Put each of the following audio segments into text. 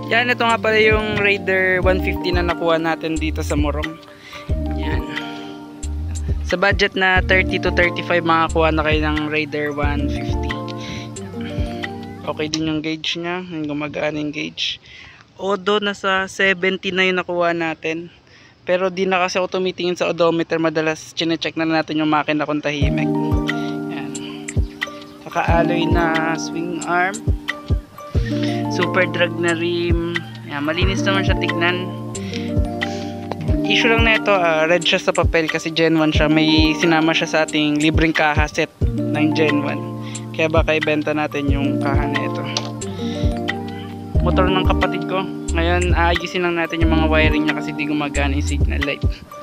Yan, ito nga pala yung Raider 150 na nakuha natin dito sa Morong. Yan. Sa budget na 30 to 35 makakuha na kayo ng Raider 150. Okay din yung gauge nya, yung gumagana yung gauge. Odo nasa 70 na yung nakuha natin. Pero di na kasi ako tumitingin sa odometer, madalas chinecheck na natin yung makina kung tahimik. Yan. Naka-alloy na swing arm. Super drag na rim. Yan, malinis naman siya tignan. Issue lang na ito, red siya sa papel kasi Gen 1 siya. May sinama siya sa ating libreng kaha set ng Gen 1. Kaya baka ibenta natin yung kaha na ito. Motor ng kapatid ko. Ngayon aayusin lang natin yung mga wiring niya kasi di gumagana yung signal light.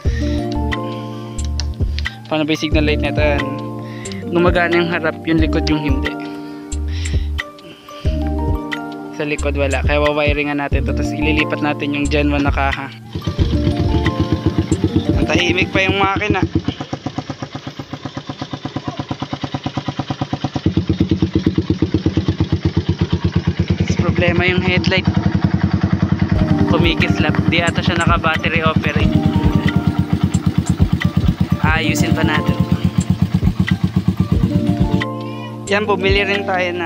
Paano ba yung signal light nito? Gumagana yung harap, yung likod yung hindi. Sa likod wala, kaya wawiringan natin ito. Tapos ililipat natin yung Gen 1 na kaha. Ang tahimik pa yung makina. Problema yung headlight, kumikislap, di ata siya naka battery operate. Ayusin pa natin. Yan, bumili rin tayo na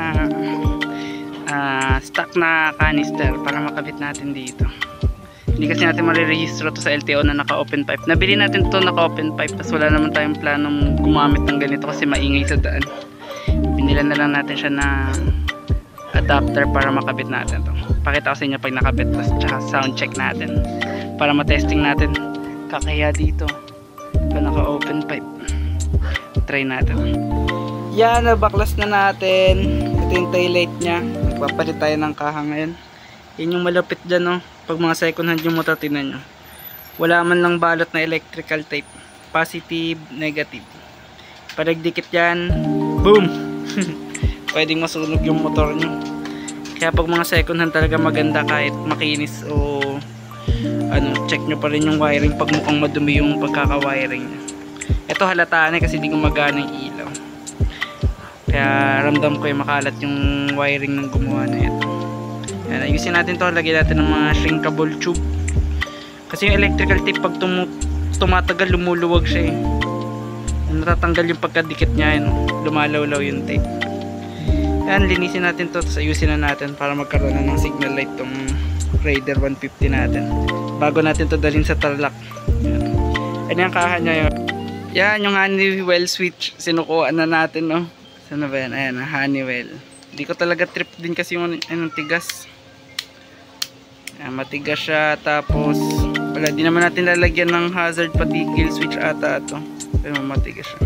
stock na canister para makabit natin dito. Hindi kasi natin marirehistro to sa LTO na naka open pipe. Nabili natin to naka open pipe, tapos wala naman tayong planong gumamit ng ganito kasi maingay sa daan. Binila na lang natin siya na adapter para makabit natin to. Pakita ko sa inyo pag nakabit, tsaka sound check natin para matesting natin. Kakaya dito pa naka open pipe. Try natin. Yan, nabaklas na natin. Ito yung taillight nya. Magpapalit tayo ng kaha ngayon. Yan yung malapit dyan, no? Pag mga second hand yung motor, tinan nyo, wala man lang balot na electrical tape. Positive, negative. Paragdikit yan, boom! Pwedeng masunog yung motor nyo. Kaya pag mga second hand talaga maganda kahit makinis o check nyo pa rin yung wiring pag mukhang madumi yung pagkaka-wiring nya. Ito halata na kasi di gumagana yung ilaw. Kaya ramdam ko yung makalat yung wiring ng gumawa na ito. Yan, ayusin natin to. Lagyan natin ng mga shrinkable tube. Kasi yung electrical tape pag tumatagal lumuluwag siya eh. Natatanggal yung pagkadikit nya yun. Lumalawlaw yung tape. Yan, linisin natin to, tapos ayusin na natin para magkaroon na ng signal light tong Raider 150 natin bago natin to dalhin sa Tarlac. Yan yung kaha nya yun. Yan yung Honeywell switch, sinukuha na natin, no? Saan ba yan? Ayan, Honeywell. Hindi ko talaga trip din kasi yung tigas. Yan, matigas siya, tapos wala, di naman natin lalagyan ng hazard particle switch ata ito, pero matigas siya.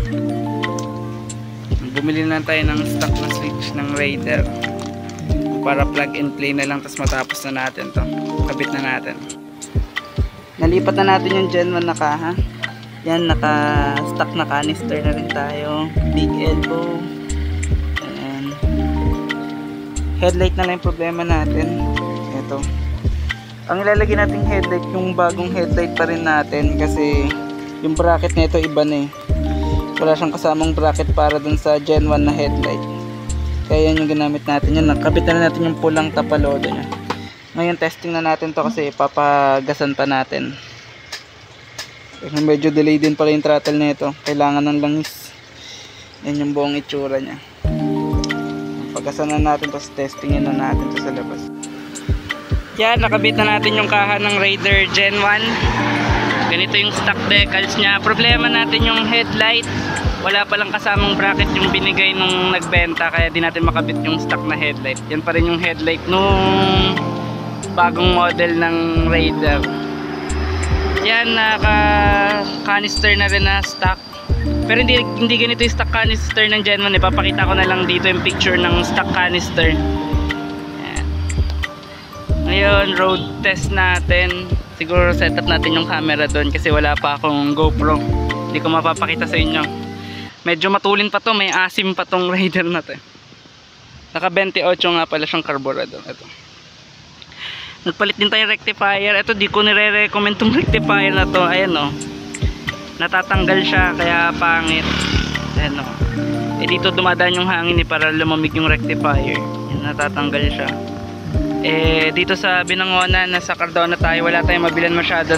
Bumili na tayo ng stock na switch ng Raider para plug and play na lang, tapos matapos na natin to, kabit na natin. Nalipat na natin yung Gen 1 na kaha. Yan, naka stock na canister na rin tayo, big elbow. Ayan. Headlight na lang yung problema natin. Ito, ang ilalagay nating headlight yung bagong headlight pa rin natin kasi yung bracket na ito iba na eh. Wala siyang kasamang bracket para dun sa Gen 1 na headlight. Kaya yan yung ginamit natin. Yan, nakabit na natin yung pulang tapalodo nya. Ngayon testing na natin to kasi papagasan pa natin. Medyo delay din pala yung throttle na ito. Kailangan ng langis. Yan yung buong itsura nya. Pagasan na natin, tapos testingin na natin to sa labas. Yan, nakabit na natin yung kaha ng Raider Gen 1. Ganito yung stock decals nya. Problema natin yung headlight, wala palang kasamang bracket yung binigay nung nagbenta, kaya di natin makabit yung stock na headlight. Yan pa rin yung headlight nung bagong model ng Raider. Yan, naka canister na rin na stock, pero hindi ganito yung stock canister ng Gen 1 eh. Papakita ko na lang dito yung picture ng stock canister. Yan. Ngayon, road test natin. Siguro setup natin yung camera doon kasi wala pa akong GoPro. Hindi ko mapapakita sa inyo. Medyo matulin pa to, may asim pa tong Raider na to. Naka 28 nga pala siyang carburetor. Ito. Nagpalit din tayo rectifier. Ito, di ko nire-recommend tong rectifier na to. Ayan o. Natatanggal siya kaya pangit. Ayan o. Dito dumadaan yung hangin para lumamig yung rectifier. Yan, natatanggal siya. Dito sa Binangonan, nasa Cardona tayo, wala tayong mabilan masyado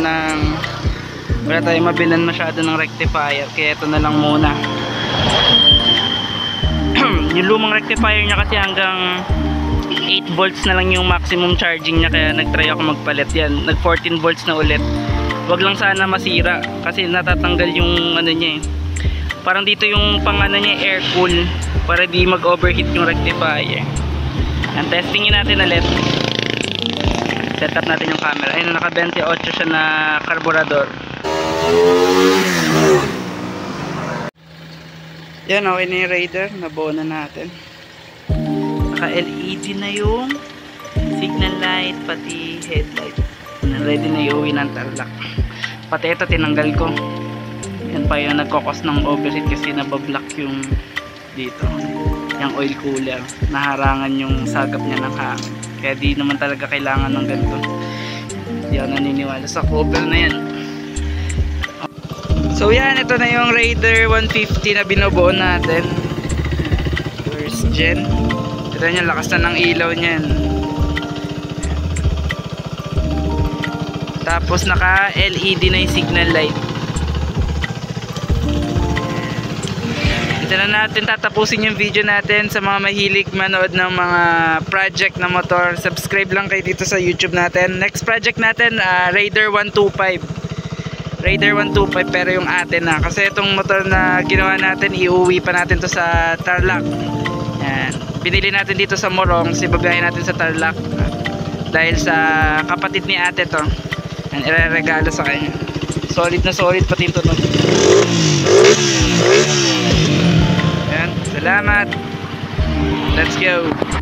ng rectifier, kaya ito na lang muna. Yung lumang rectifier niya kasi hanggang 8 volts na lang yung maximum charging niya, kaya nagtry ako magpalit yan. Nag 14 volts na ulit. Wag lang sana masira kasi natatanggal yung ano niya eh. Parang dito yung pang ano niya, air cool, para di mag overheat yung rectifier. And testingin natin ulit. Set up natin yung camera. Ayun, naka 28 siya na carburetor. Yan, okay na yung Raider. Nabuo na natin. Naka LED na yung signal light, pati headlight. Ready na iuwi ng Tarlac. Pati ito tinanggal ko. Yan pa yung nagkakos ng overheat kasi nabablock yung dito, yung oil cooler. Naharangan yung sagap niya ng hangin. Kaya di naman talaga kailangan ng ganito. Hindi ako naniniwala sa cover na yan. So yan, ito na yung Raider 150 na binubuo natin. First gen. Ito niya, lakas na ng ilaw niyan. Tapos naka LED na yung signal light. Ito na natin tatapusin yung video natin. Sa mga mahilig manood ng mga project na motor, subscribe lang kayo dito sa YouTube natin. Next project natin, Raider 125. Raider 125, pero yung atin na. Kasi itong motor na ginawa natin, iuwi pa natin to sa Tarlac. Yan. Binili natin dito sa Morong, sibabiyahin natin sa Tarlac. Dahil sa kapatid ni ate to. Yan, ireregalo sa kanya. Solid na solid pati ito. Yan, salamat. Let's go.